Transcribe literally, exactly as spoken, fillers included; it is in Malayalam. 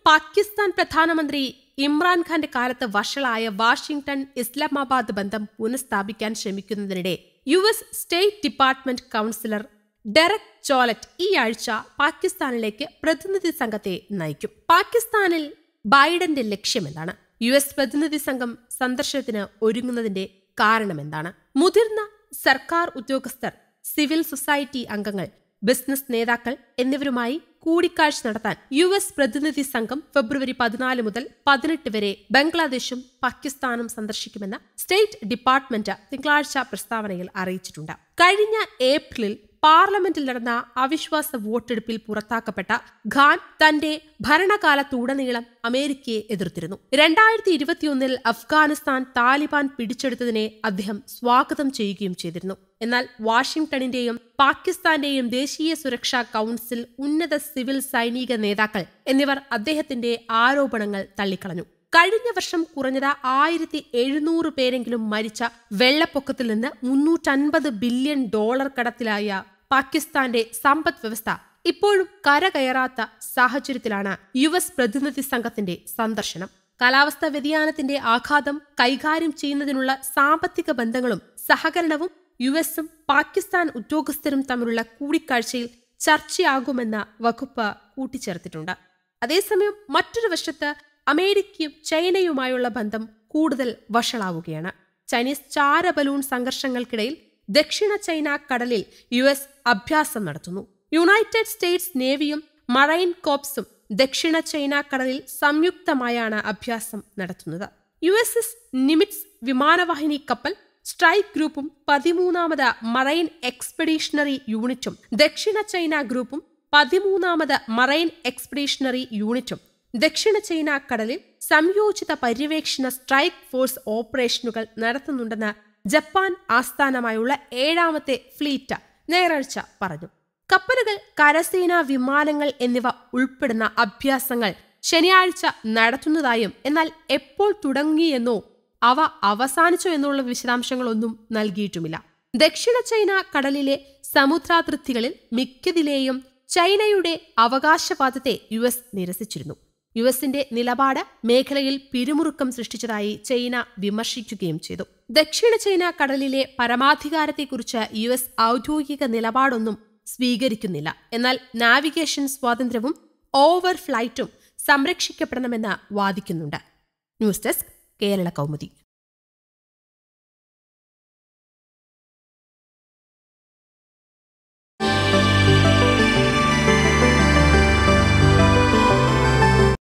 പാകിസ്ഥാൻ പ്രധാനമന്ത്രി ഇമ്രാൻഖാന്റെ കാലത്ത് വഷളായ വാഷിംഗ്ടൺ ഇസ്ലാമാബാദ് ബന്ധം പുനഃസ്ഥാപിക്കാൻ ശ്രമിക്കുന്നതിനിടെ U S state department counsellor Derek Chollet ഈ ആഴ്ച പാകിസ്ഥാനിലേക്ക് പ്രതിനിധി സംഘത്തെ നയിക്കും. പാകിസ്ഥാനിൽ ബൈഡന്റെ ലക്ഷ്യമെന്താണ്? യു എസ് പ്രതിനിധി സംഘം സന്ദർശനത്തിന് ഒരുങ്ങുന്നതിന്റെ കാരണമെന്താണ്? മുതിർന്ന സർക്കാർ ഉദ്യോഗസ്ഥർ, സിവിൽ സൊസൈറ്റി അംഗങ്ങൾ, ബിസിനസ് നേതാക്കൾ എന്നിവരുമായി കൂടിക്കാഴ്ച നടത്താൻ യു എസ് പ്രതിനിധി സംഘം ഫെബ്രുവരി പതിനാല് മുതൽ പതിനെട്ട് വരെ ബംഗ്ലാദേശും പാകിസ്ഥാനും സന്ദർശിക്കുമെന്ന് സ്റ്റേറ്റ് ഡിപ്പാർട്ട്മെന്റ് തിങ്കളാഴ്ച പ്രസ്താവനയിൽ അറിയിച്ചിട്ടുണ്ട്. കഴിഞ്ഞ ഏപ്രിലിൽ പാർലമെന്റിൽ നടന്ന അവിശ്വാസ വോട്ടെടുപ്പിൽ പുറത്താക്കപ്പെട്ട ഖാൻ തന്റെ ഭരണകാലത്തുടനീളം അമേരിക്കയെ എതിർത്തിരുന്നു. രണ്ടായിരത്തി ഇരുപത്തിയൊന്നിൽ അഫ്ഗാനിസ്ഥാൻ താലിബാൻ പിടിച്ചെടുത്തതിനെ അദ്ദേഹം സ്വാഗതം ചെയ്യുകയും ചെയ്തിരുന്നു. എന്നാൽ വാഷിംഗ്ടണിന്റെയും പാകിസ്ഥാന്റെയും ദേശീയ സുരക്ഷാ കൌൺസിൽ ഉന്നത സിവിൽ സൈനിക നേതാക്കൾ എന്നിവർ അദ്ദേഹത്തിന്റെ ആരോപണങ്ങൾ തള്ളിക്കളഞ്ഞു. കഴിഞ്ഞ വർഷം കുറഞ്ഞത് ആയിരത്തി എഴുന്നൂറ് പേരെങ്കിലും മരിച്ച വെള്ളപ്പൊക്കത്തിൽ നിന്ന് മുന്നൂറ്റൻപത് ബില്യൺ ഡോളർ കടത്തിലായ പാകിസ്ഥാന്റെ സമ്പദ് വ്യവസ്ഥ ഇപ്പോഴും കരകയറാത്ത സാഹചര്യത്തിലാണ് യു എസ് പ്രതിനിധി സംഘത്തിന്റെ സന്ദർശനം. കാലാവസ്ഥാ വ്യതിയാനത്തിന്റെ ആഘാതം കൈകാര്യം ചെയ്യുന്നതിനുള്ള സാമ്പത്തിക ബന്ധങ്ങളും സഹകരണവും യു എസും പാകിസ്ഥാൻ ഉദ്യോഗസ്ഥരും തമ്മിലുള്ള കൂടിക്കാഴ്ചയിൽ ചർച്ചയാകുമെന്ന വകുപ്പ് കൂട്ടിച്ചേർത്തിട്ടുണ്ട്. അതേസമയം മറ്റൊരു വശത്ത് അമേരിക്കയും ചൈനയുമായുള്ള ബന്ധം കൂടുതൽ വഷളാവുകയാണ്. ചൈനീസ് ചാര ബലൂൺ സംഘർഷങ്ങൾക്കിടയിൽ ദക്ഷിണ ചൈന കടലിൽ യു എസ് അഭ്യാസം നടത്തുന്നു. യുണൈറ്റഡ് സ്റ്റേറ്റ്സ് നേവിയും മറൈൻ കോർപ്സും ദക്ഷിണ ചൈന കടലിൽ സംയുക്തമായാണ് അഭ്യാസം നടത്തുന്നത്. യു എസ് എസ് നിമിറ്റ്സ് വിമാനവാഹിനി കപ്പൽ സ്ട്രൈക്ക് ഗ്രൂപ്പും പതിമൂന്നാമത് മറൈൻ എക്സ്പെഡീഷണറി യൂണിറ്റും ദക്ഷിണ ചൈന ഗ്രൂപ്പും പതിമൂന്നാമത് മറൈൻ എക്സ്പെഡീഷണറി യൂണിറ്റും ദക്ഷിണ ചൈന കടലിൽ സംയോജിത പര്യവേക്ഷണ സ്ട്രൈക്ക് ഫോഴ്സ് ഓപ്പറേഷനുകൾ നടത്തുന്നുണ്ടെന്ന് ജപ്പാൻ ആസ്ഥാനമായുള്ള ഏഴാമത്തെ ഫ്ലീറ്റ് ഞായറാഴ്ച പറഞ്ഞു. കപ്പലുകൾ, കരസേനാ വിമാനങ്ങൾ എന്നിവ ഉൾപ്പെടുന്ന അഭ്യാസങ്ങൾ ശനിയാഴ്ച നടത്തുന്നതായും എന്നാൽ എപ്പോൾ തുടങ്ങിയെന്നോ അവ അവസാനിച്ചോ എന്നുള്ള വിശദാംശങ്ങളൊന്നും നൽകിയിട്ടുമില്ല. ദക്ഷിണ ചൈന കടലിലെ സമുദ്രാതിർത്തികളിൽ മിക്കതിലെയും ചൈനയുടെ അവകാശവാദത്തെ യു എസ് നിരസിച്ചിരുന്നു. യു എസിന്റെ നിലപാട് മേഖലയിൽ പിരിമുറുക്കം സൃഷ്ടിച്ചതായി ചൈന വിമർശിക്കുകയും ചെയ്തു. ദക്ഷിണ ചൈന കടലിലെ പരമാധികാരത്തെക്കുറിച്ച് യു എസ് ഔദ്യോഗിക നിലപാടൊന്നും സ്വീകരിക്കുന്നില്ല. എന്നാൽ നാവിഗേഷൻ സ്വാതന്ത്ര്യവും ഓവർ ഫ്ലൈറ്റും സംരക്ഷിക്കപ്പെടണമെന്ന് വാദിക്കുന്നുണ്ട്. News desk Kerala Kaumudi.